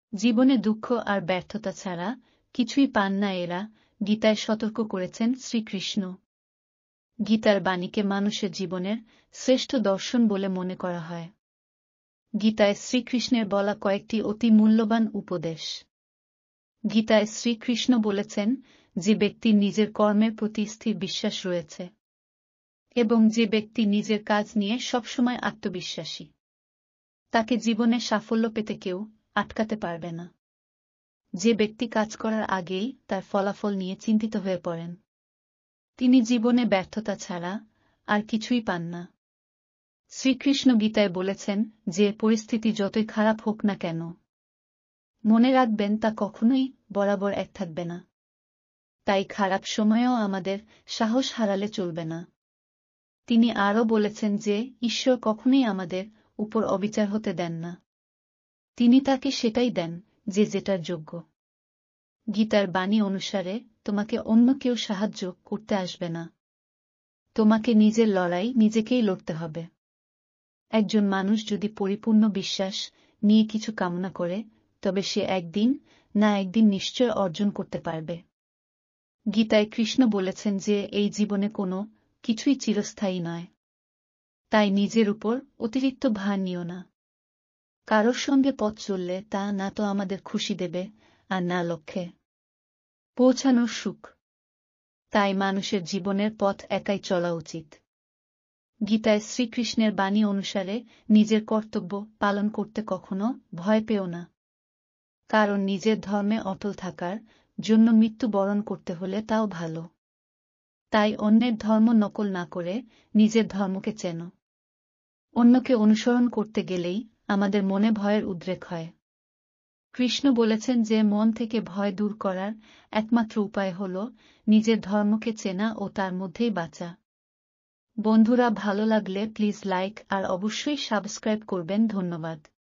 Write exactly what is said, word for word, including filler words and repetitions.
জীবনে দুঃখ আর ব্যর্থতা ছাড়া কিছুই পান না এরা, গীতায় সতর্ক করেছেন শ্রীকৃষ্ণ। গীতার বাণীকে মানুষের জীবনের শ্রেষ্ঠ দর্শন বলে মনে করা হয়। গীতায় শ্রীকৃষ্ণের বলা কয়েকটি অতি মূল্যবান উপদেশ। গীতায় শ্রীকৃষ্ণ বলেছেন, যে ব্যক্তি নিজের কর্মের প্রতি স্থির বিশ্বাস রয়েছে এবং যে ব্যক্তি নিজের কাজ নিয়ে সবসময় আত্মবিশ্বাসী, তাকে জীবনে সাফল্য পেতে কেউ আটকাতে পারবে না। যে ব্যক্তি কাজ করার আগেই তার ফলাফল নিয়ে চিন্তিত হয়ে পড়েন, তিনি জীবনে ব্যর্থতা ছাড়া আর কিছুই পান না। শ্রীকৃষ্ণ গীতায় বলেছেন যে পরিস্থিতি যতই খারাপ হোক না কেন, মনে রাখবেন তা কখনোই বরাবর এক থাকবে না। তাই খারাপ সময়েও আমাদের সাহস হারালে চলবে না। তিনি আরও বলেছেন যে ঈশ্বর কখনোই আমাদের উপর অবিচার হতে দেন না, তিনি তাকে সেটাই দেন যে যেটার যোগ্য। গীতার বাণী অনুসারে তোমাকে অন্য কেউ সাহায্য করতে আসবে না, তোমাকে নিজের লড়াই নিজেকেই লড়তে হবে। একজন মানুষ যদি পরিপূর্ণ বিশ্বাস নিয়ে কিছু কামনা করে, তবে সে একদিন না একদিন নিশ্চয় অর্জন করতে পারবে। গীতায় কৃষ্ণ বলেছেন যে এই জীবনে কোনো কিছুই চিরস্থায়ী নয়, তাই নিজের উপর অতিরিক্ত ভার নিও না। কারোর সঙ্গে পথ চললে তা না তো আমাদের খুশি দেবে আর না লক্ষ্যে পৌঁছানোর সুখ। তাই মানুষের জীবনের পথ একাই চলা উচিত। গীতায় শ্রীকৃষ্ণের বাণী অনুসারে নিজের কর্তব্য পালন করতে কখনো ভয় পেও না, কারণ নিজের ধর্মে অটল থাকার জন্য মৃত্যু বরণ করতে হলে তাও ভালো। তাই অন্যের ধর্ম নকল না করে নিজের ধর্মকে চেনো। অন্যকে অনুসরণ করতে গেলেই আমাদের মনে ভয়ের উদ্রেক হয়। কৃষ্ণ বলেছেন যে মন থেকে ভয় দূর করার একমাত্র উপায় হল নিজের ধর্মকে চেনা ও তার মধ্যেই বাঁচা। বন্ধুরা, ভালো লাগলে প্লিজ লাইক আর অবশ্যই সাবস্ক্রাইব করবেন। ধন্যবাদ।